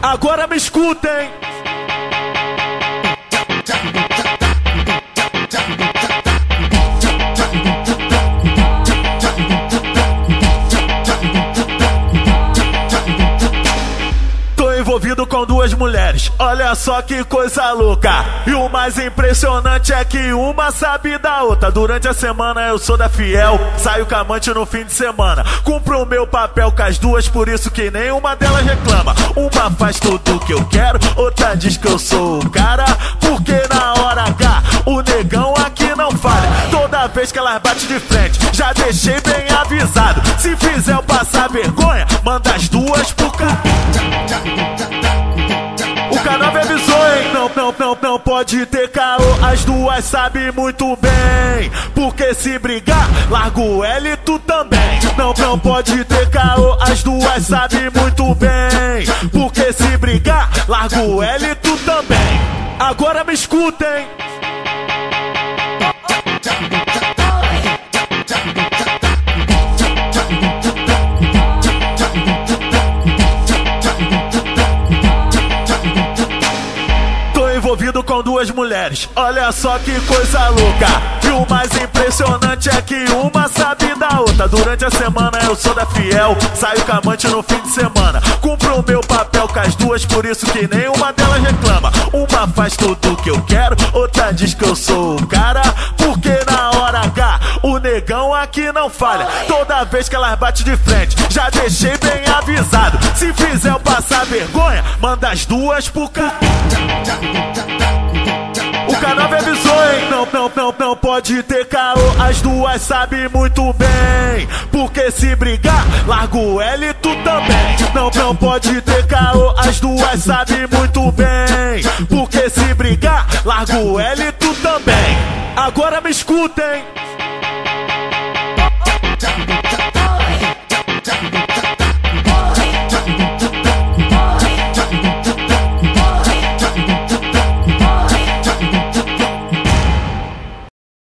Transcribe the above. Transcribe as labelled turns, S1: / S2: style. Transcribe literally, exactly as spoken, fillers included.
S1: Agora me escutem. Envolvido com duas mulheres, olha só que coisa louca. E o mais impressionante é que uma sabe da outra. Durante a semana eu sou da fiel, saio com a amante no fim de semana. Cumpro o meu papel com as duas, por isso que nenhuma delas reclama. Uma faz tudo que eu quero, outra diz que eu sou o cara. Porque na hora H, o negão aqui não falha. Toda vez que elas batem de frente, já deixei bem avisado. Se fizer eu passar vergonha, manda as duas pro canto. O canal me avisou, hein? Não, não, não, não pode ter caô. As duas sabem muito bem, porque se brigar, larga o L e tu também. Não, não pode ter caô. As duas sabem muito bem, porque se brigar, larga o L e tu também. Agora me escutem. Envolvido com duas mulheres, olha só que coisa louca. E o mais impressionante é que uma sabe da outra. Durante a semana eu sou da fiel, saio com a amante no fim de semana. Cumpro o meu papel com as duas, por isso que nenhuma delas reclama. Uma faz tudo que eu quero, outra diz que eu sou o cara. Porque na hora H, o negão aqui não falha. Toda vez que elas batem de frente, já deixei bem avisado. Se fizer eu passar vergonha, manda as duas pro canto. O canal me avisou, hein? Não, não, não, não pode ter caô. As duas sabem muito bem, porque se brigar, larga o L e tu também. Não, não pode ter caô. As duas sabem muito bem, porque se brigar, larga o L e tu também. Agora me escutem.